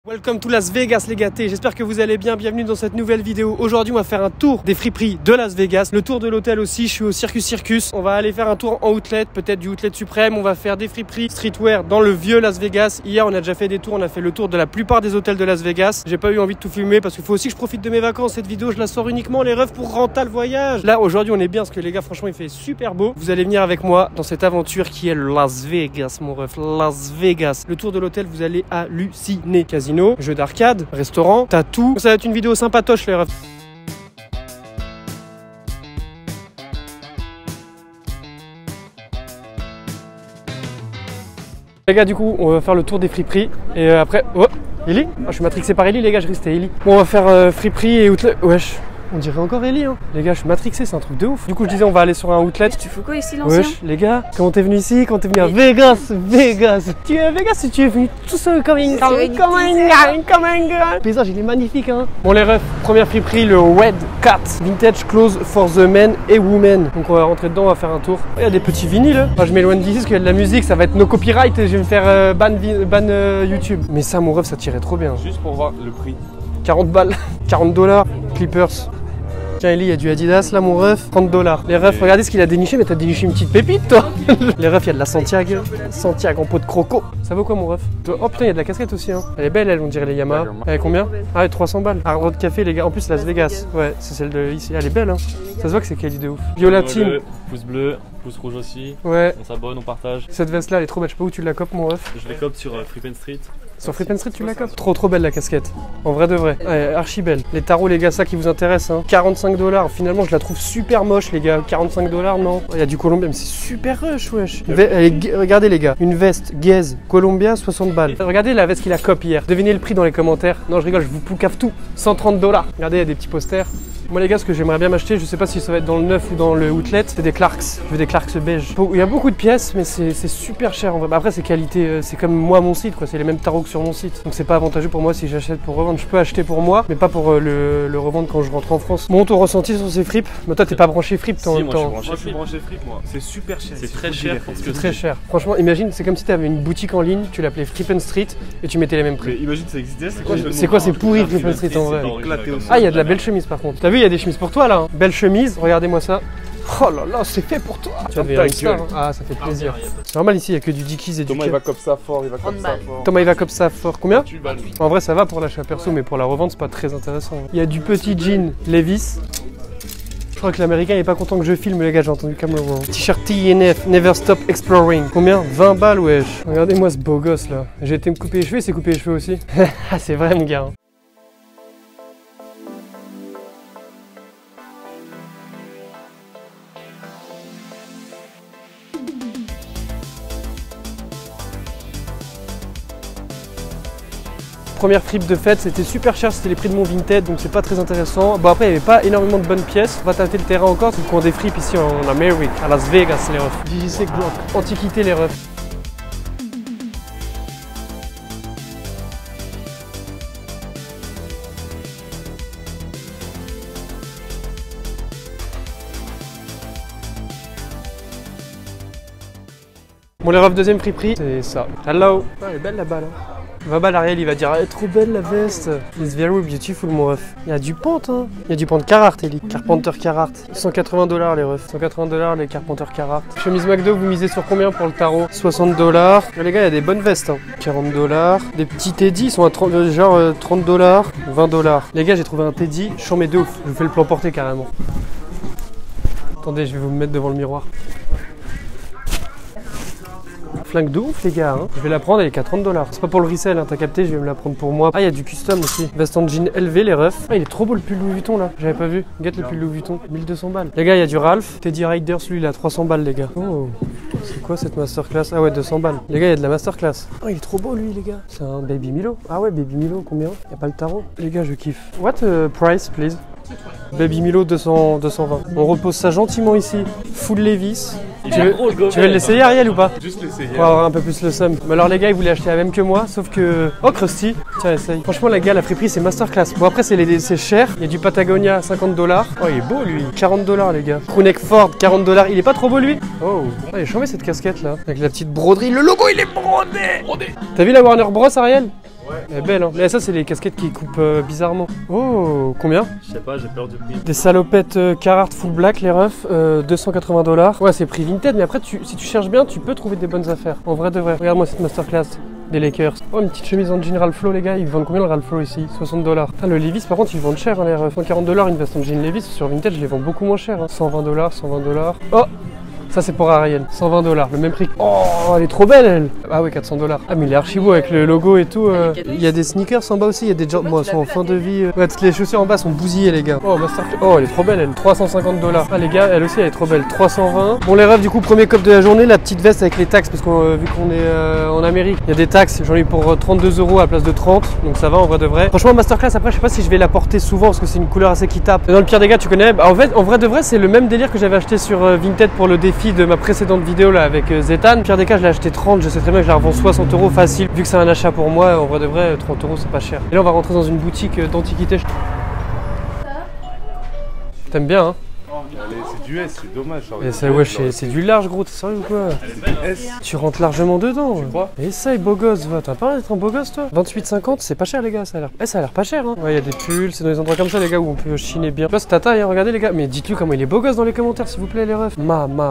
Welcome to Las Vegas les gâtés, j'espère que vous allez bien, bienvenue dans cette nouvelle vidéo. Aujourd'hui on va faire un tour des friperies de Las Vegas, le tour de l'hôtel aussi, je suis au Circus. On va aller faire un tour en outlet, peut-être du outlet suprême, on va faire des friperies streetwear dans le vieux Las Vegas. Hier on a déjà fait des tours, on a fait le tour de la plupart des hôtels de Las Vegas. J'ai pas eu envie de tout filmer parce qu'il faut aussi que je profite de mes vacances. Cette vidéo je la sors uniquement les refs pour Rental Voyage. Là aujourd'hui on est bien parce que les gars franchement il fait super beau. Vous allez venir avec moi dans cette aventure qui est Las Vegas mon ref, Las Vegas. Le tour de l'hôtel vous allez halluciner. Casino, jeu d'arcade, restaurant, t'as tout. Ça va être une vidéo sympatoche les refs. Les gars du coup on va faire le tour des friperies et après... Oh Ellie, je suis matrixé par Ellie les gars, je restais Ellie. Bon on va faire friperie et outlet. Wesh, on dirait encore Ellie hein. Les gars je suis matrixé, c'est un truc de ouf. Du coup je disais on va aller sur un outlet. Tu fais quoi ici l'ancien? Wesh les gars, comment t'es venu ici? Quand t'es venu à Vegas? Tu es à Vegas ou tu es venu tout seul comme un gars? Le paysage il est magnifique hein. Bon les refs, première friperie, le Red Cat Vintage Clothes for the Men et Women. Donc on va rentrer dedans, on va faire un tour. Il y a des petits vinyles. Moi je m'éloigne d'ici parce qu'il y a de la musique, ça va être no copyright et je vais me faire ban YouTube. Mais ça mon ref ça tirait trop bien. Juste pour voir le prix. 40 balles, 40 $, Clippers. Tiens Ellie, il y a du Adidas là mon ref, 30 $. Les refs, regardez ce qu'il a déniché, mais t'as déniché une petite pépite toi. Les refs, il y a de la Santiago en pot de croco. Ça vaut quoi mon ref? Oh putain, il y a de la casquette aussi hein. Elle est belle elle, on dirait les Yamaha. Elle est combien? Ah 300 balles. Hard Rock Café les gars, en plus Las Vegas. Ouais, c'est celle de ici, elle est belle hein. Ça se voit que c'est quali de ouf. Violatine. Pouce bleu, pouce rouge aussi. Ouais. On s'abonne, on partage. Cette veste là elle est trop belle, je sais pas où tu la copes mon ref. Je les cope sur Frippen Street. Sur Frippen Street tu la copes? Trop belle la casquette. En vrai de vrai. Ouais, archi belle. Les tarots les gars, ça qui vous intéresse hein. 45 $. Finalement je la trouve super moche les gars. 45 $, non. Il y a du Columbia mais c'est super rush wesh. Regardez les gars. Une veste Guess Columbia 60 balles. Regardez la veste qu'il a cop hier. Devinez le prix dans les commentaires. Non je rigole, je vous poucave tout. 130 $. Regardez, il y a des petits posters. Moi les gars, ce que j'aimerais bien m'acheter, je sais pas si ça va être dans le neuf ou dans le outlet, c'est des Clarks. Je veux des Clarks beige. Il y a beaucoup de pièces, mais c'est super cher en vrai. Après c'est qualité, c'est comme moi mon site quoi, c'est les mêmes tarots que sur mon site. Donc c'est pas avantageux pour moi si j'achète pour revendre. Je peux acheter pour moi, mais pas pour le revendre quand je rentre en France. Mon ton ressenti sur ces fripes. Mais toi t'es pas branché fripe toi en même temps. Moi je suis branché fripe moi. C'est super cher. C'est très cher. C'est très cher. Franchement imagine, c'est comme si tu avais une boutique en ligne, tu l'appelais Frippen Street et tu mettais les mêmes prix. Mais imagine ça existait, c'est quoi c'est pourri Frippen Street en vrai. Ah il y a de la belle chemise par contre. T'as vu il y a des chemises pour toi là. Belle chemise, regardez-moi ça. Oh là là, c'est fait pour toi. Tu vas devenir une star. Ah, ça fait plaisir. C'est normal ici, il n'y a que du Dickies et du Thomas il va comme ça fort, Thomas il va comme ça fort. Combien? En vrai, ça va pour l'achat perso, mais pour la revente, c'est pas très intéressant. Il y a du petit jean Levi's. Je crois que l'américain est pas content que je filme, les gars, j'ai entendu Cameron. T-shirt TNF, Never Stop Exploring. Combien? 20 balles, wesh. Regardez-moi ce beau gosse là. J'ai été me couper les cheveux, il s'est coupé les cheveux aussi. Ah, c'est vrai, mon gars. Première fripe de fête, c'était super cher, c'était les prix de mon Vinted, donc c'est pas très intéressant. Bon après il n'y avait pas énormément de bonnes pièces. On va tâter le terrain encore, c'est le coin des fripes ici en Amérique, à Las Vegas les refs. JJC Glock, Antiquité les refs. Bon les refs, deuxième friperie, c'est ça. Hello. Ah, elle est belle la balle hein. 20 balles Ariel, il va dire elle est trop belle la veste. It's very beautiful mon ref. Il y a du pente hein. Il y a du pente Carhartt Ellie. Carpenter Carhartt. 180 $ les refs. 180 $ les Carpenter Carhartt. Chemise McDo, vous misez sur combien pour le tarot? 60 $. Mais les gars, il y a des bonnes vestes hein. 40 $. Des petits Teddy, ils sont à 30, genre 30 $, 20 $. Les gars, j'ai trouvé un Teddy, chambé de ouf. Je vous fais le plan porter carrément. Attendez, je vais vous mettre devant le miroir. Flingue de ouf les gars hein. Je vais la prendre, elle est qu'à 30 $. C'est pas pour le resell hein, t'as capté, je vais me la prendre pour moi. Ah il y a du custom aussi. Veste en jean élevé les refs. Ah il est trop beau le pull Louis Vuitton là. J'avais pas vu. Regarde le pull Louis Vuitton. 1200 balles. Les gars il y a du Ralph. Teddy Riders lui il a 300 balles les gars. Oh c'est quoi cette masterclass? Ah ouais 200 balles. Les gars il y a de la masterclass. Oh il est trop beau lui les gars. C'est un Baby Milo. Ah ouais Baby Milo combien? Y a pas le tarot. Les gars je kiffe. What price please? Baby Milo 220. On repose ça gentiment ici. Full Levi's. Tu veux l'essayer Ariel ou pas? Juste l'essayer. Pour avoir un peu plus le seum. Mais alors les gars ils voulaient acheter la même que moi, sauf que... Oh Krusty, tiens essaye. Franchement les gars la friperie c'est masterclass. Bon après c'est cher, il y a du Patagonia à 50 $. Oh il est beau lui. 40 $ les gars. Crewneck Ford 40 $, il est pas trop beau lui? Oh, il est chambé cette casquette là. Avec la petite broderie, le logo il est brodé. T'as vu la Warner Bros Ariel? Ouais. Elle est belle, hein. Mais ça, c'est les casquettes qui coupent bizarrement. Oh, combien? Je sais pas, j'ai peur du prix. Des salopettes Carhartt full black, les refs, 280 $. Ouais, c'est prix Vinted, mais après, si tu cherches bien, tu peux trouver des bonnes affaires. En vrai de vrai. Regarde-moi cette masterclass des Lakers. Oh, une petite chemise en jean Ralph Lauren, les gars. Ils vendent combien le Ralph Lauren ici? 60 $. Putain, le Levi's, par contre, ils vendent cher, hein, les refs. 140 $, une veste en jean Levi's. Sur Vinted, je les vends beaucoup moins cher. Hein. 120 $, 120 $. Oh! Ça c'est pour Ariel, 120 $, le même prix. Oh, elle est trop belle elle. Ah ouais, 400 $. Ah mais il est archi beau avec le logo et tout. Il y a des sneakers en bas aussi, il y a des jambes, moi, elles sont en fin de vie. Ouais, toutes les chaussures en bas sont bousillées les gars. Oh, oh, elle est trop belle elle, 350 $. Ah les gars, elle aussi elle est trop belle, 320. Bon les refs, du coup, premier cop de la journée, la petite veste avec les taxes, parce que vu qu'on est en Amérique, il y a des taxes, j'en ai pour 32 € à la place de 30, donc ça va en vrai de vrai. Franchement, masterclass, après je sais pas si je vais la porter souvent, parce que c'est une couleur assez qui tape. Dans le pire des gars, tu connais, bah, en fait, en vrai de vrai, c'est le même délire que j'avais acheté sur Vinted pour le défi de ma précédente vidéo là avec Zetan. Pire des cas, je l'ai acheté 30, je sais très bien que je la revends 60 € facile. Vu que c'est un achat pour moi, en vrai de vrai, 30 € c'est pas cher. Et là on va rentrer dans une boutique d'antiquité. T'aimes bien hein? C'est du S, c'est dommage. C'est du large gros, t'es sérieux ou quoi? Tu rentres largement dedans. Tu crois? Essaye beau gosse, va, t'as pas d'être un beau gosse toi? 28,50 c'est pas cher les gars, ça a l'air pas cher hein. Ouais, il y a des pulls, c'est dans les endroits comme ça les gars où on peut chiner bien. Là c'est ta taille hein, regardez les gars, mais dites-lui comment il est beau gosse dans les commentaires s'il vous plaît les refs.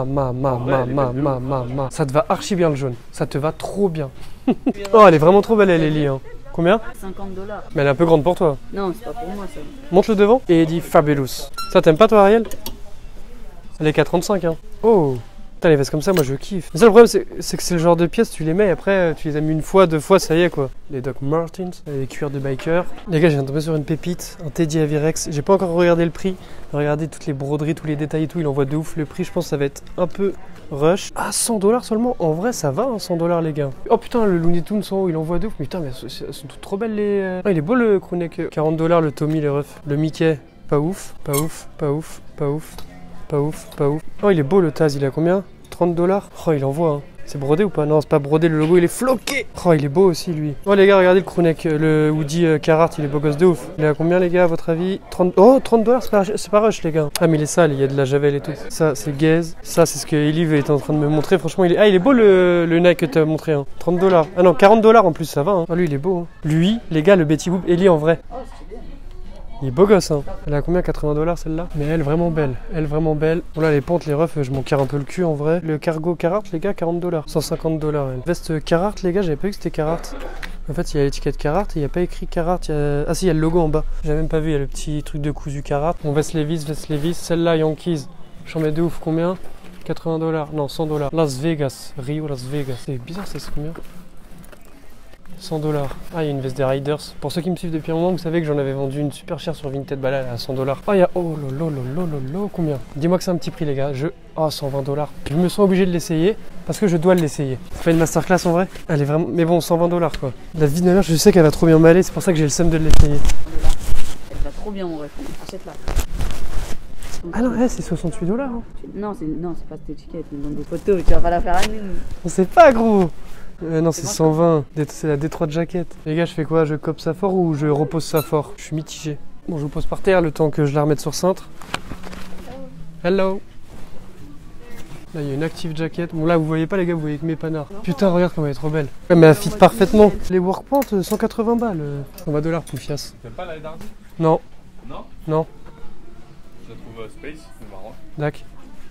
Ça te va archi bien le jaune, ça te va trop bien. Oh elle est vraiment trop belle elle Ellie hein. Combien? 50 $. Mais elle est un peu grande pour toi. Non, c'est pas pour moi ça. Monte le devant et dit Fabulous. Ça t'aimes pas toi Ariel? Elle est qu'à 35 hein. Oh putain les vestes comme ça moi je kiffe. Mais ça le problème c'est que c'est le genre de pièces tu les mets et après tu les as mis une fois, deux fois ça y est quoi. Les Doc Martens, les cuirs de biker. Les gars j'ai viens de tomber sur une pépite, un Teddy Avirex. J'ai pas encore regardé le prix. Regardez toutes les broderies, tous les détails et tout. Il envoie de ouf le prix, je pense que ça va être un peu rush. Ah 100 $ seulement. En vrai ça va hein, 100 $ les gars. Oh putain le Looney Tunes en haut il envoie de ouf. Mais putain mais elles sont toutes trop belles les... Ah, il est beau le crewneck. 40 $ le Tommy les refs. Le Mickey. Pas ouf, pas ouf, pas ouf, pas ouf. Pas ouf, pas ouf. Oh, il est beau le Taz, il a combien? 30 $. Oh, il envoie. Hein. C'est brodé ou pas? Non, c'est pas brodé, le logo il est floqué. Oh, il est beau aussi lui. Oh, les gars, regardez le crewneck, le Woody Carhartt, il est beau gosse de ouf. Il est à combien, les gars, à votre avis? 30... Oh, 30 $, c'est pas rush, les gars. Ah, mais il est sale, il y a de la javel et tout. Ça, c'est gaze. Ça, c'est ce que Elive était en train de me montrer. Franchement, il est. Ah, il est beau le Nike que t'as montré. Hein. 30 $. Ah non, 40 $ en plus, ça va. Hein. Oh, lui, il est beau. Hein. Lui, les gars, le Betty Boop, Ellie en vrai. Il est beau gosse hein. Elle a combien? 80 $ celle-là? Mais elle vraiment belle. Elle vraiment belle. Bon là les pentes, les refs, je m'en carre un peu le cul en vrai. Le cargo Carhartt les gars, 40 $. 150 $. Elle. Veste Carhartt les gars, j'avais pas vu que c'était Carhartt. En fait il y a l'étiquette Carhartt et il n'y a pas écrit Carhartt. Ah si il y a le logo en bas. J'avais même pas vu, il y a le petit truc de cousu Carhartt. Bon veste Levi's. Celle-là Yankees. J'en mets de ouf, combien? 80 $. Non 100 $. Las Vegas. Rio Las Vegas. C'est bizarre ça, c'est combien? 100 $. Ah, il y a une veste des Riders. Pour ceux qui me suivent depuis un moment, vous savez que j'en avais vendu une super chère sur Vinted. Bah là, elle est à 100 $. Oh, il y a. Oh, lolo, combien? Dis-moi que c'est un petit prix, les gars. Oh, 120 $. Je me sens obligé de l'essayer parce que je dois l'essayer. C'est pas une masterclass en vrai? Elle est vraiment. Mais bon, 120 $ quoi. La vie de ma mère, je sais qu'elle va trop bien m'aller. C'est pour ça que j'ai le seum de l'essayer. Elle va trop bien, mon ref. Achète là. Ah non, c'est 68 $. Hein. Non, c'est pas cette étiquette. Une bande de photos. Tu vas pas la faire à nous. On sait pas, gros. Non, c'est 120. C'est la D3 de jaquette. Les gars, je fais quoi? Je cope ça fort ou je repose ça fort? Je suis mitigé. Bon, je vous pose par terre le temps que je la remette sur cintre. Hello. Là, il y a une active jacket. Bon, là, vous voyez pas, les gars, vous voyez que mes panards. Putain, regarde comme elle est trop belle. Ouais, mais elle fit parfaitement. Les workpants, 180 $. 120 $ poufias. T'aimes pas la Dardy? Non. Non? Non. Je la trouve space, c'est marrant. Dac.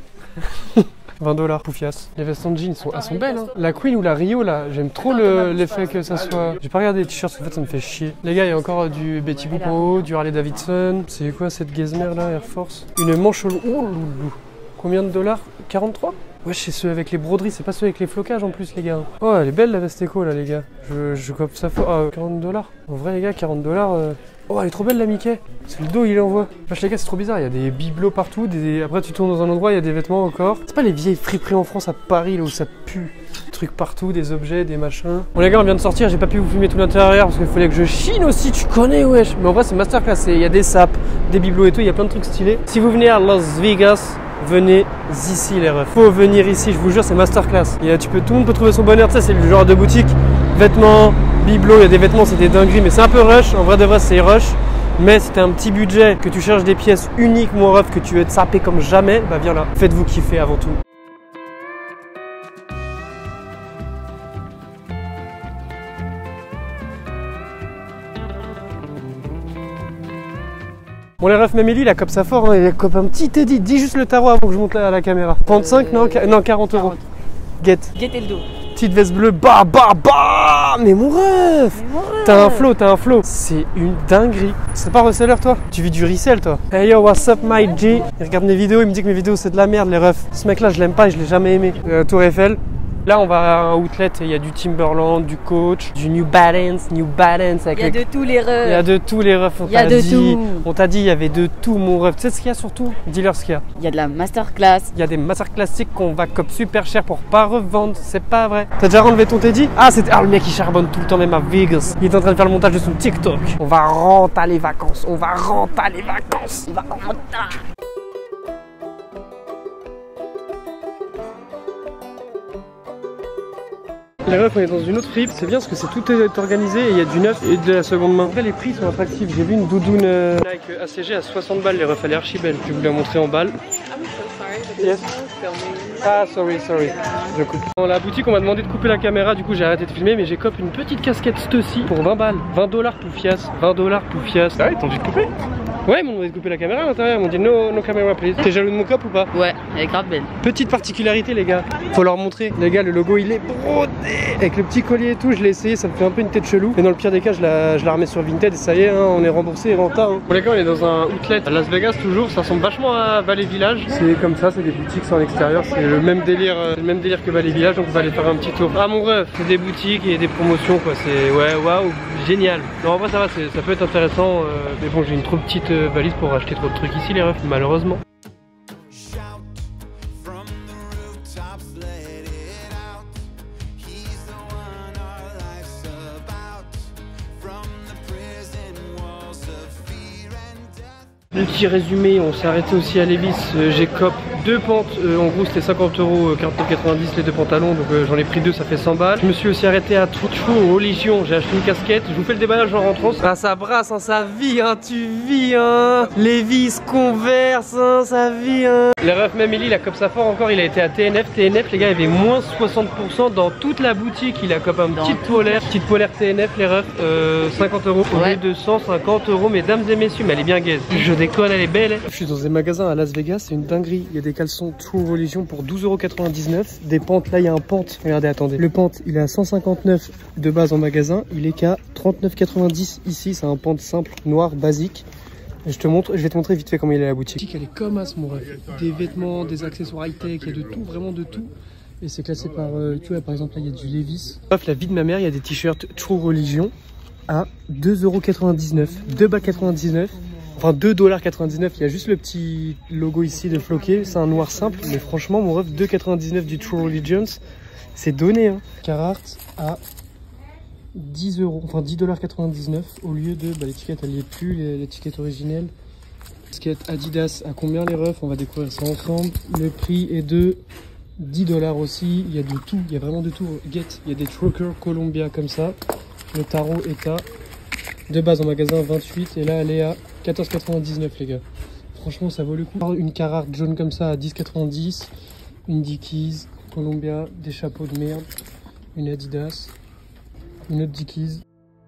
20 $, poufias. Les vestes en jean, elles sont belles. Hein. La Queen ou la Rio, là, j'aime trop l'effet que ça soit. J'ai pas regardé les t-shirts, en fait, ça me fait chier. Les gars, il y a encore du Betty Boop en haut, du Harley Davidson. C'est quoi cette gazmère là, Air Force? Une manche au oh, loulou. Combien de $? 43? Ouais, c'est ceux avec les broderies, c'est pas ceux avec les flocages en plus, les gars. Oh, elle est belle la veste éco là, les gars. Je cope ça fort. 40 $. En vrai, les gars, 40 $. Oh, elle est trop belle la Mickey. C'est le dos, il envoie. Vache, les gars, c'est trop bizarre. Il y a des bibelots partout. Après, tu tournes dans un endroit, il y a des vêtements encore. C'est pas les vieilles friperies en France à Paris là où ça pue. Des trucs partout, des objets, des machins. Bon, les gars, on vient de sortir. J'ai pas pu vous filmer tout l'intérieur parce qu'il fallait que je chine aussi. Tu connais, wesh. Mais en vrai, c'est masterclass. Il y a des sapes, des bibelots et tout. Il y a plein de trucs stylés. Si vous venez à Las Vegas, venez ici, les refs. Faut venir ici, je vous jure, c'est masterclass. Tout le monde peut trouver son bonheur. Tu sais, c'est le genre de boutique. Vêtements, bibelots, il y a des vêtements, c'est des dingueries. Mais c'est un peu rush. En vrai de vrai, c'est rush. Mais si t'as un petit budget, que tu cherches des pièces uniques, mon ref, que tu veux te saper comme jamais, bah viens là. Faites-vous kiffer avant tout. Bon les refs, même Eli, il a cop ça fort, hein. Il a cop un petit Teddy. Dis juste le tarot avant que je monte à la caméra. 35 non, non 40 euros. Get. Guettez le dos. Petite veste bleue, bah. Mais mon ref, t'as un flow. C'est une dinguerie. C'est pas reseller toi? Tu vis du resell toi? Hey yo, what's up my G? Il regarde mes vidéos, il me dit que mes vidéos c'est de la merde les refs. Ce mec là je l'aime pas et je l'ai jamais aimé. Tour Eiffel. Là on va à un outlet, il y a du Timberland, du Coach, du New Balance avec Il y a de tous les refs. Il y a de tous les refs, Il y a de tout. On t'a dit il y avait de tout mon ref. Tu sais ce qu'il y a surtout? Dis-leur ce qu'il y a. Il y a de la masterclass. Il y a des masterclass classiques qu'on va cop super cher pour pas revendre, c'est pas vrai. T'as déjà enlevé ton Teddy? Ah c'était le mec qui charbonne tout le temps même à Vegas. Il est en train de faire le montage de son TikTok. On va rentrer les vacances, On va rentrer. Les refs, on est dans une autre fripe, c'est bien parce que c'est tout est organisé et il y a du neuf et de la seconde main. Après les prix sont attractifs, j'ai vu une doudoune Nike ACG à 60 balles, les refs, elle est archi belle. Je vais vous la montrer en balles. Yes. Ah sorry. Je coupe. Dans la boutique on m'a demandé de couper la caméra, du coup j'ai arrêté de filmer, mais j'ai cop une petite casquette Stussy pour 20 balles. 20 $ poufias. 20 $ poufias. Ah, ils t'ont dit de couper? Ouais, ils m'ont demandé de couper la caméra à l'intérieur, ils m'ont dit no caméra please. T'es jaloux de mon cop ou pas? Ouais, elle est grave belle. Petite particularité les gars, faut leur montrer. Les gars, le logo il est brodé avec le petit collier et tout, je l'ai essayé, ça me fait un peu une tête chelou. Mais dans le pire des cas, je la remets sur Vinted et ça y est, hein, on est remboursé et rentable. Hein. Bon les gars, on est dans un outlet à Las Vegas toujours, ça ressemble vachement à Valley Village. C'est comme ça, c'est des boutiques sans l'extérieur, c'est le même délire que Valley Village, donc on va aller faire un petit tour. Ah mon ref, c'est des boutiques et des promotions quoi, c'est ouais, waouh, génial. Non en vrai ça va, ça peut être intéressant, mais bon j'ai une trop petite valise pour acheter trop de trucs ici les refs, malheureusement. Petit résumé, on s'est arrêté aussi à Levi's, j'ai cop 2 pentes, en gros c'était 50 €, 49,90 les 2 pantalons, donc j'en ai pris 2, ça fait 100 balles. Je me suis aussi arrêté à True Religion, j'ai acheté une casquette, je vous fais le déballage en rentrant. Ah ça brasse, hein, ça vit, hein, tu vis, hein. Levi's, Converse, hein, ça vit, hein. Les refs, même Eli, il a cop ça fort encore, il a été à TNF les gars, il y avait moins 60% dans toute la boutique, il a cop un petite polaire TNF les refs, 50 € au lieu de 150 €, mesdames et messieurs, mais elle est bien gaze. Je déconne, elle est belle. Je suis dans des magasins à Las Vegas, c'est une dinguerie. Il y a des caleçons True Religion pour 12,99 €. Des pentes, là il y a un pente. Regardez, attendez. Le pente, il est à 159 de base en magasin. Il est qu'à 39,90 ici. C'est un pente simple, noir, basique. Et je vais te montrer vite fait comment il est à la boutique. Elle est comme as mon ref. Des vêtements, des accessoires high-tech, il y a de tout, vraiment de tout. Et c'est classé par, tu vois, par exemple là il y a du Levi's. Bref, la vie de ma mère, il y a des t-shirts True Religion à 2,99 €. 2,99 €. Enfin 2,99 $, il y a juste le petit logo ici de floqué, c'est un noir simple, mais franchement mon ref 2,99 € du True Religions, c'est donné hein. Carhartt à 10 €, enfin 10,99 € au lieu de, l'étiquette elle y est plus, l'étiquette originelle. L'étiquette Adidas à combien les refs? On va découvrir ça ensemble. Le prix est de 10 $ aussi, il y a de tout, il y a vraiment de tout. Get, il y a des Trucker Columbia comme ça, le tarot est à de base en magasin 28 et là elle est à 14,99 les gars. Franchement ça vaut le coup. Une Carhartt jaune comme ça à 10,90 €, une Dickies, Columbia, des chapeaux de merde, une Adidas, une autre Dickies.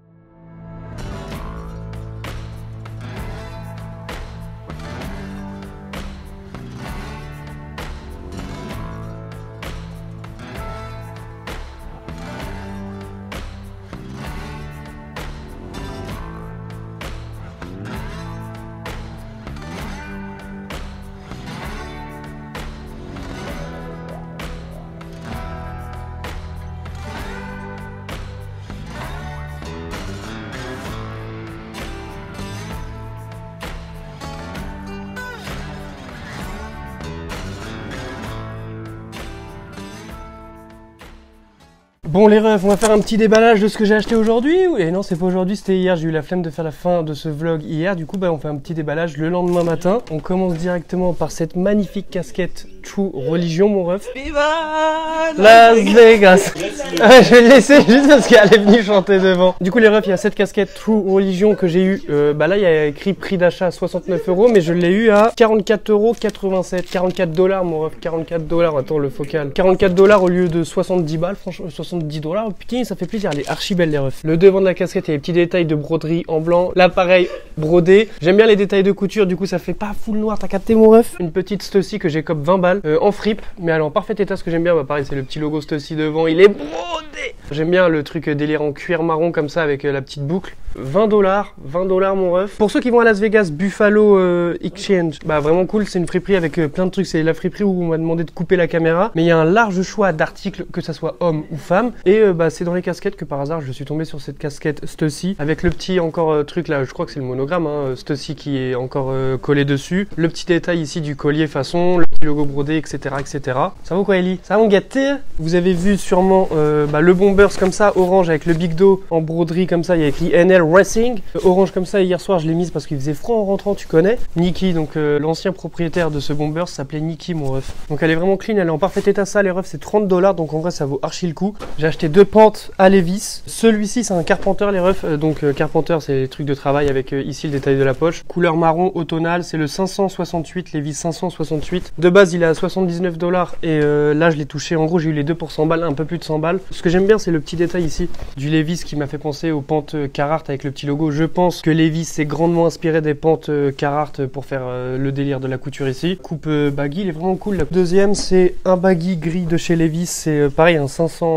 Bon les refs, on va faire un petit déballage de ce que j'ai acheté aujourd'hui. Et non, c'est pas aujourd'hui, c'était hier. J'ai eu la flemme de faire la fin de ce vlog hier. Du coup, on fait un petit déballage le lendemain matin. On commence directement par cette magnifique casquette True Religion, mon ref. Viva Las Vegas. Je vais le laisser juste parce qu'elle est venue chanter devant. Du coup, les refs, il y a cette casquette True Religion que j'ai eu. Là, il y a écrit prix d'achat à 69 €, mais je l'ai eu à 44,87 €. 44 $, mon ref, 44 $. Attends, le focal. 44 $ au lieu de 70 balles, franchement, 70 10 $. Putain, ça fait plaisir, elle est archi belle les refs. Le devant de la casquette, il y a les petits détails de broderie en blanc. Là, pareil, brodé. J'aime bien les détails de couture, du coup, ça fait pas full noir. T'as capté mon ref? Une petite Stussy que j'ai cop 20 balles en fripe, mais elle est en parfait état. Ce que j'aime bien, bah pareil, c'est le petit logo Stussy devant, il est brodé. J'aime bien le truc délire en cuir marron comme ça avec la petite boucle. 20 $, 20 $ mon ref. Pour ceux qui vont à Las Vegas, Buffalo Exchange, bah vraiment cool, c'est une friperie avec plein de trucs. C'est la friperie où on m'a demandé de couper la caméra, mais il y a un large choix d'articles, que ça soit homme ou femme. Et bah c'est dans les casquettes que par hasard je suis tombé sur cette casquette Stussy avec le petit encore truc là, je crois que c'est le monogramme hein, Stussy qui est encore collé dessus. Le petit détail ici du collier façon, le petit logo brodé, etc. etc. Ça vaut quoi Ellie? Ça va mon gâté? Vous avez vu sûrement le Bombers comme ça, orange avec le Big Do en broderie comme ça, il y a écrit NL Racing. Orange comme ça, hier soir je l'ai mise parce qu'il faisait froid en rentrant, tu connais. Niki, donc l'ancien propriétaire de ce Bombers s'appelait Niki mon ref. Donc elle est vraiment clean, elle est en parfait état, ça les refs c'est 30 $, donc en vrai ça vaut archi le coup. J'ai acheté 2 pentes à Levi's. Celui-ci c'est un Carpenter les refs, donc Carpenter c'est les trucs de travail avec ici le détail de la poche. Couleur marron automnale, c'est le 568, Levi's 568. De base il est à 79 $, et là je l'ai touché, en gros j'ai eu les deux pour 100 balles, un peu plus de 100 balles. Ce que j'aime bien c'est le petit détail ici du Levi's qui m'a fait penser aux pentes Carhartt avec le petit logo. Je pense que Levi's s'est grandement inspiré des pentes Carhartt pour faire le délire de la couture ici. Coupe baggy, il est vraiment cool. La deuxième c'est un baggy gris de chez Levi's, c'est pareil un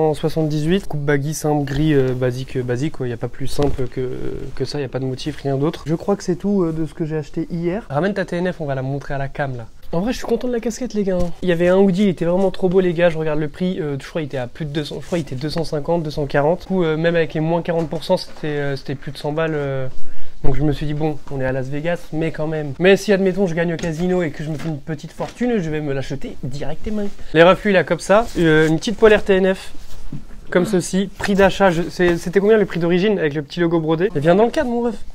578. Coupe baggy simple gris basique, il n'y a pas plus simple que ça, il n'y a pas de motif, rien d'autre. Je crois que c'est tout de ce que j'ai acheté hier. Ramène ta TNF, on va la montrer à la cam là. En vrai je suis content de la casquette les gars. Il y avait un hoodie, il était vraiment trop beau les gars, je regarde le prix, je crois il était à plus de 200, je crois il était 250, 240. Du coup même avec les moins 40% c'était plus de 100 balles. Donc je me suis dit bon, on est à Las Vegas, mais quand même. Mais si admettons je gagne au casino et que je me fais une petite fortune, je vais me l'acheter directement. Les reflux là comme ça, une petite polaire TNF. Comme ceci, prix d'achat, c'était combien le prix d'origine avec le petit logo brodé? Et vient dans le cadre mon ref.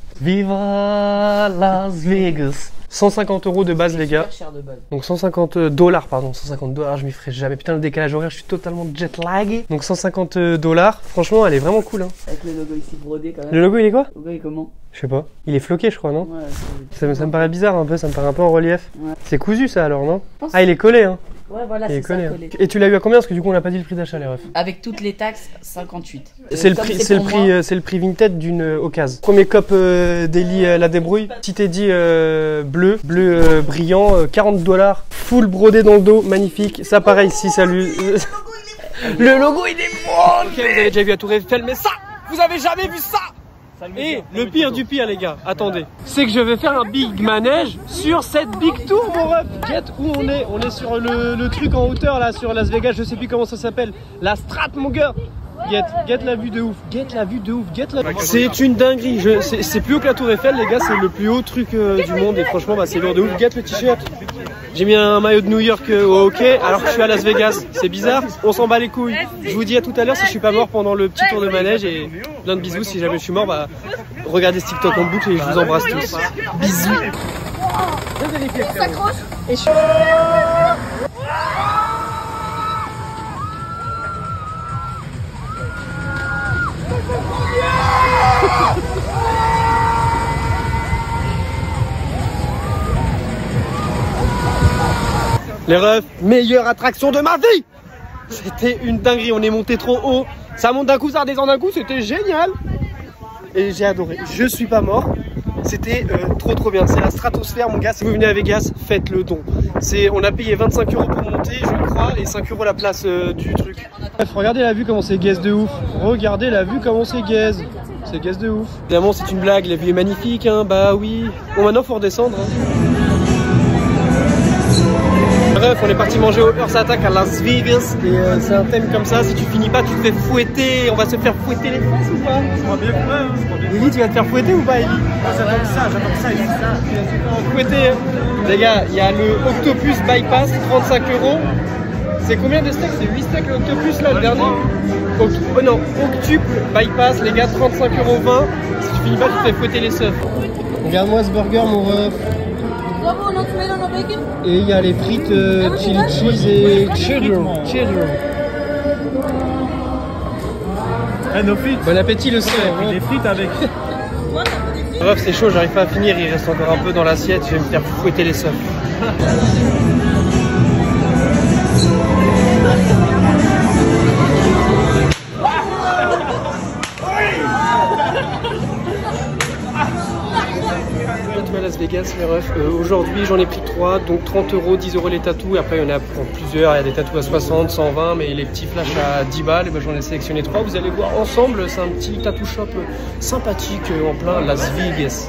Viva Las Vegas. 150 € de base les gars. Cher de base. Donc 150 $, pardon, 150 $, je m'y ferai jamais. Putain le décalage horaire, je suis totalement jet lagué. Donc 150 $, franchement elle est vraiment cool hein. Avec le logo ici brodé quand même. Le logo il est quoi? Le logo il est comment? Je sais pas. Il est floqué je crois non? Ouais, ça me paraît bizarre un peu, ça me paraît un peu en relief. Ouais. C'est cousu ça alors non? Ah il est collé hein. Ouais voilà, Il est c'est ça collé. collé. Et tu l'as eu à combien? Parce que du coup on n'a pas dit le prix d'achat les refs. Avec toutes les taxes, 58. C'est le prix Vinted d'une occasion. Premier cop d'Eli la débrouille. Si t'es dit bleu brillant, 40 $, full brodé dans le dos, magnifique. Ça pareil ici, salut. Le logo il est bon. Ok, vous avez déjà vu la Tour Eiffel, mais ça, vous avez jamais vu ça. Et le pire du pire les gars, attendez, c'est que je vais faire un big manège sur cette big tour mon ref. Get où on est sur le truc en hauteur là sur Las Vegas, je sais plus comment ça s'appelle. La strat mon gars. Get la vue de ouf, get la vue. C'est une dinguerie, c'est plus haut que la Tour Eiffel les gars, c'est le plus haut truc du monde et franchement bah, c'est lourd de ouf. Get le t-shirt. J'ai mis un maillot de New York au hockey alors que je suis à Las Vegas, c'est bizarre, on s'en bat les couilles. Je vous dis à tout à l'heure si je suis pas mort pendant le petit tour de manège et plein de bisous si jamais je suis mort, bah regardez ce TikTok en boucle et je vous embrasse tous. Bisous. On s'accroche et je... Les refs, meilleure attraction de ma vie. C'était une dinguerie, on est monté trop haut. Ça monte d'un coup, ça redescend d'un coup, c'était génial. Et j'ai adoré, je suis pas mort. C'était trop bien, c'est la stratosphère mon gars. Si vous venez à Vegas, faites le don. On a payé 25 € pour monter je crois et 5 € la place du truc. Bref, regardez la vue comment c'est gaze de ouf. Regardez la vue comment c'est gaze. C'est gaze de ouf. Évidemment c'est une blague, la vue est magnifique hein, bah oui. Bon maintenant faut redescendre hein. Bref, on est parti manger au Earth Attack à Las Vegas et c'est un thème comme ça, si tu finis pas tu te fais fouetter, on va se faire fouetter les fesses ou pas? Je crois bien que ouais. Eli, tu vas te faire fouetter ou pas Eli? J'attends ça. Fouetter. Les gars, il y a le Octopus Bypass, 35 €. C'est combien de steaks? C'est 8 steaks le Octopus là, le dernier? Oh non, Octuple Bypass, les gars, 35,20 €. Si tu finis pas, tu te fais fouetter les seufs. Regarde-moi ce burger, mon ref. Et il y a les frites chili cheese et cheddar. Nos frites. Bon appétit le soeur. Des frites avec. Bref, c'est chaud, j'arrive pas à finir, il reste encore un peu dans l'assiette, je vais me faire fouetter les seufs. tatouer à Las Vegas, les refs. Aujourd'hui, j'en ai pris 3, donc 30 €, 10 € les tatous. Et après, il y en a pour plusieurs. Il y a des tatous à 60, 120, mais les petits flashs à 10 balles. Et ben, j'en ai sélectionné 3. Vous allez voir ensemble, c'est un petit tattoo shop sympathique en plein Las Vegas.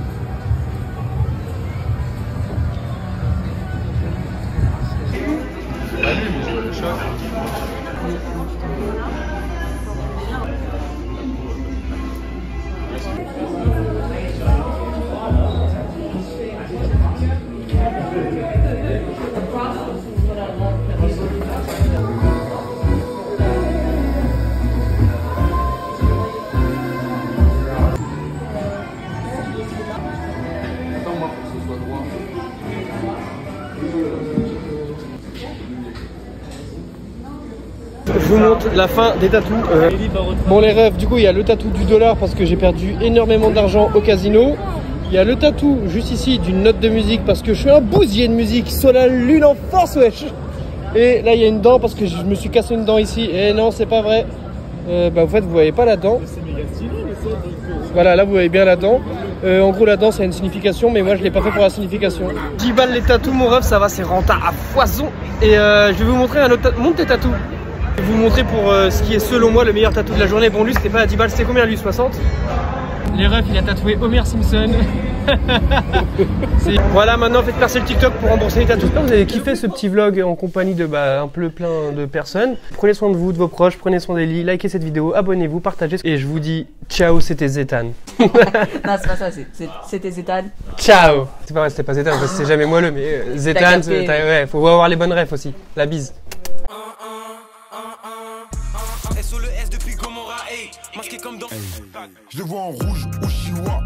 Je vous montre la fin des tatous. Bon les refs, du coup il y a le tatou du dollar parce que j'ai perdu énormément d'argent au casino. Il y a le tatou juste ici d'une note de musique parce que je suis un bousier de musique. Soit la lune en force wesh. Et là il y a une dent parce que je me suis cassé une dent ici. Et non c'est pas vrai. Bah en fait vous voyez pas la dent. Voilà là vous voyez bien la dent. En gros la dent ça a une signification mais moi je l'ai pas fait pour la signification. 10 balles les tatous mon ref, ça va, c'est rentable à foison. Et je vais vous montrer un autre tatou. Monte tes tatous. Je vais vous montrer pour ce qui est selon moi le meilleur tatou de la journée. Bon lui c'était pas à 10 balles, c'était combien lui? 60. Les refs, il a tatoué Homer Simpson. Voilà, maintenant faites percer le TikTok pour rembourser les tatous. J'espère que vous avez kiffé ce petit vlog en compagnie de un peu plein de personnes. Prenez soin de vous, de vos proches, prenez soin d'Eli, likez cette vidéo, abonnez-vous, partagez. Et je vous dis ciao, c'était Zétan. Non, c'est pas ça, c'était Zétan. Ciao. C'est pas vrai, c'était pas Zétan, parce que c'est jamais moelleux, mais Zétan, ouais, faut avoir les bonnes refs aussi. La bise. Je le vois en rouge ou chinois.